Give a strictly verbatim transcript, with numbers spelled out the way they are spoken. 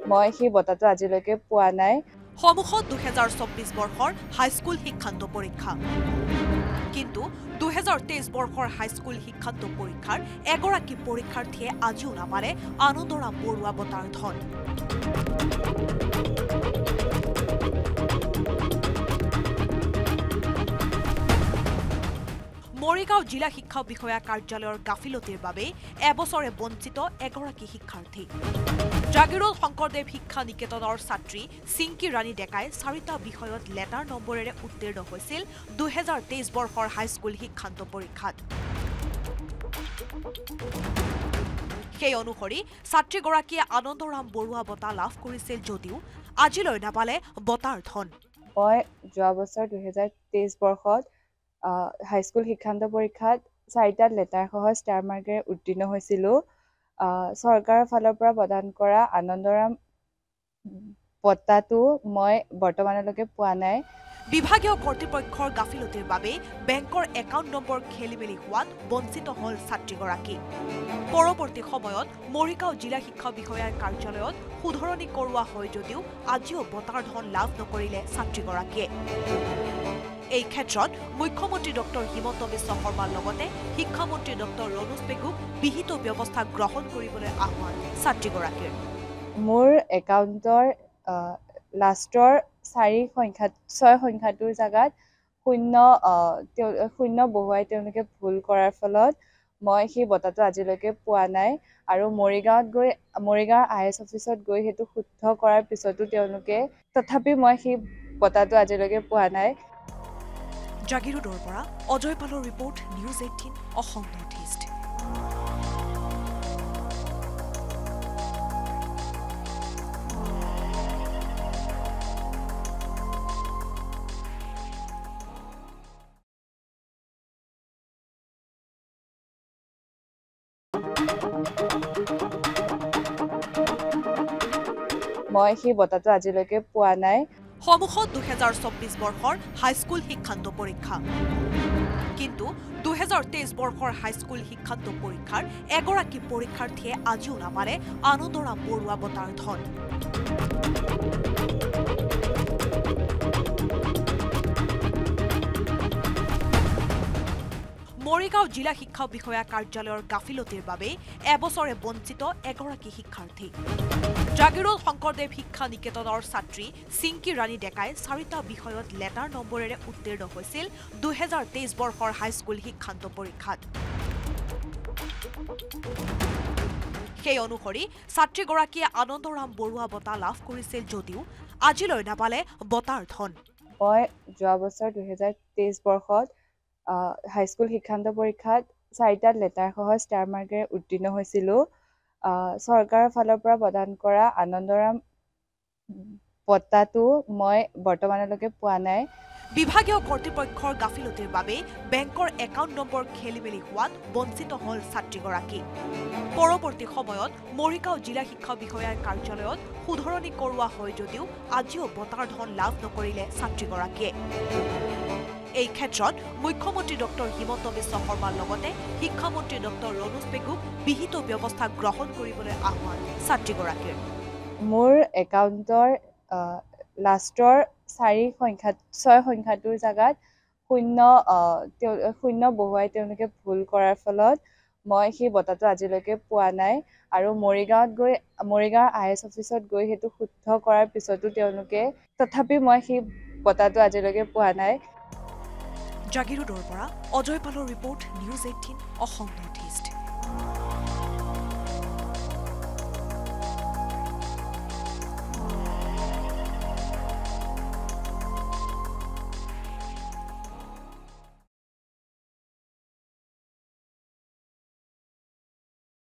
মই সেই বঁটাটো আজিলৈকে পোৱা নাই। সমুখত দুহেজাৰ চৌব্বিছ বৰ্ষৰ হাইস্কুল শিক্ষান্ত পৰীক্ষা, কিন্তু দুহেজাৰ তেইছ বৰ্ষৰ হাইস্কুল শিক্ষান্ত পৰীক্ষাৰ এগৰাকী পৰীক্ষাৰ্থীয়ে আজিও নাপালে আনন্দৰাম বৰুৱা বঁটাৰ ধন। মৰিগাঁও জিলা শিক্ষা বিষয়া কাৰ্যালয়ৰ গাফিলতিৰ বাবে এবছৰে বঞ্চিত এগৰাকী শিক্ষাৰ্থী। জাগিৰোড শংকৰদেৱ শিক্ষা নিকেতনৰ ছাত্ৰী চিংকি ৰাণী ডেকাই চাৰিটা বিষয়ত লেটাৰ নম্বৰেৰে উত্তীৰ্ণ হৈছিল দুহেজাৰ তেইছ বৰ্ষৰ হাইস্কুল শিক্ষান্ত পৰীক্ষাত। সেই অনুসৰি ছাত্ৰীগৰাকীয়ে আনন্দৰাম বৰুৱা বঁটা লাভ কৰিছিল যদিও আজিলৈ নাপালে বঁটাৰ ধন। মই যোৱা বছৰ দুহেজাৰ তেইছ বৰ্ষত হাইস্কুল শিক্ষান্ত পৰীক্ষাত চাৰিটা লেটাৰসহ ষ্টাৰ মাৰ্কেৰে উত্তীৰ্ণ হৈছিলোঁ। চৰকাৰৰ ফালৰ পৰা প্ৰদান কৰা আনন্দৰাম বঁটাটো মই বৰ্তমানলৈকে পোৱা নাই। বিভাগীয় কৰ্তৃপক্ষৰ গাফিলতিৰ বাবে বেংকৰ একাউণ্ট নম্বৰ খেলি মেলি হোৱাত বঞ্চিত হল ছাত্ৰীগৰাকী। পৰৱৰ্তী সময়ত মৰিগাঁও জিলা শিক্ষা বিষয়াৰ কাৰ্যালয়ত শুধৰণি কৰোৱা হয় যদিও আজিও বঁটাৰ ধন লাভ নকৰিলে ছাত্ৰীগৰাকীয়ে। এই ক্ষেত্ৰত মুখ্যমন্ত্ৰী ডক্টৰ হিমন্ত বিশ্ব শৰ্মাৰ লগতে শিক্ষামন্ত্ৰী ডক্টৰ ৰণোজ পেগুক বিহিত ব্যৱস্থা গ্ৰহণ কৰিবলৈ আহ্বান ছাত্ৰীগৰাকীৰ। মোৰ একাউণ্টৰ লাষ্টৰ চাৰি সংখ্যাত ছয় সংখ্যাটোৰ জেগাত শূন্য শূন্য বহুৱাই তেওঁলোকে ভুল কৰাৰ ফলত মই সেই বঁটাটো আজিলৈকে পোৱা নাই। আৰু মৰিগাঁৱত গৈ মৰিগাঁৱৰ আই এছ অফিচত গৈ সেইটো শুদ্ধ কৰাৰ পিছতো তেওঁলোকে তথাপি মই সেই বঁটাটো আজিলৈকে পোৱা নাই। জাগিৰোডৰ পৰা অজয় পালৰ report, news eighteen Assam north east. মই সেই বঁটাটো আজিলৈকে পোৱা নাই। সমুখত দুহেজাৰ চৌব্বিছ বৰ্ষৰ হাইস্কুল শিক্ষান্ত পৰীক্ষা, কিন্তু দুহেজাৰ তেইছ বৰ্ষৰ হাইস্কুল শিক্ষান্ত পৰীক্ষাৰ এগৰাকী পৰীক্ষাৰ্থীয়ে আজিও নাপালে আনন্দৰাম বৰুৱা বঁটাৰ ধন। মৰিগাঁও জিলা শিক্ষা বিষয়া কাৰ্যালয়ৰ গাফিলতিৰ বাবে এবছৰে বঞ্চিত এগৰাকী শিক্ষাৰ্থী। জাগিৰোড শংকৰদেৱ শিক্ষা নিকেতনৰ ছাত্ৰী চিংকি ৰাণী ডেকাই চাৰিটা বিষয়ত লেটাৰ নম্বৰেৰে উত্তীৰ্ণ হৈছিল দুহেজাৰ তেইছ বৰ্ষৰ হাইস্কুল শিক্ষান্ত পৰীক্ষাত। সেই অনুসৰি ছাত্ৰীগৰাকীয়ে আনন্দৰাম বৰুৱা বঁটা লাভ কৰিছিল যদিও আজিলৈ নাপালে বঁটাৰ ধন। মই যোৱা বছৰ দুহেজাৰ তেইছ বৰ্ষত হাইস্কুল শিক্ষান্ত পৰীক্ষাত চাৰিটা লেটাৰসহ ষ্টাৰ মাৰ্কেৰে উত্তীৰ্ণ হৈছিলোঁ। চৰকাৰৰ ফালৰ পৰা প্ৰদান কৰা আনন্দৰাম বঁটাটো মই বৰ্তমানলৈকে পোৱা নাই। বিভাগীয় কৰ্তৃপক্ষৰ গাফিলতিৰ বাবে বেংকৰ একাউণ্ট নম্বৰ খেলি মেলি হোৱাত বঞ্চিত হল ছাত্ৰীগৰাকী। পৰৱৰ্তী সময়ত মৰিগাঁও জিলা শিক্ষা বিষয়াৰ কাৰ্যালয়ত শুধৰণি কৰোৱা হয় যদিও আজিও বঁটাৰ ধন লাভ নকৰিলে ছাত্ৰীগৰাকীয়ে। এই ক্ষেত্ৰত মুখ্যমন্ত্ৰী ডক্টৰ হিমন্ত বিশ্ব শৰ্মাৰ লগতে শিক্ষামন্ত্ৰী ডক্টৰ ৰণোজ পেগুক বিহিত ব্যৱস্থা গ্ৰহণ কৰিবলৈ আহ্বান ছাত্ৰীগৰাকীৰ। মোৰ একাউণ্টৰ লাষ্টৰ চাৰি সংখ্যাত ছয় সংখ্যাটোৰ জেগাত শূন্য শূন্য বহুৱাই তেওঁলোকে ভুল কৰাৰ ফলত মই সেই বঁটাটো আজিলৈকে পোৱা নাই। আৰু মৰিগাঁৱত গৈ মৰিগাঁৱৰ আই এছ অফিচত গৈ সেইটো শুদ্ধ কৰাৰ পিছতো তেওঁলোকে তথাপি মই সেই বঁটাটো আজিলৈকে পোৱা নাই। জাগিৰোডৰ পৰা অজয় পালৰ report, news eighteen Assam north east.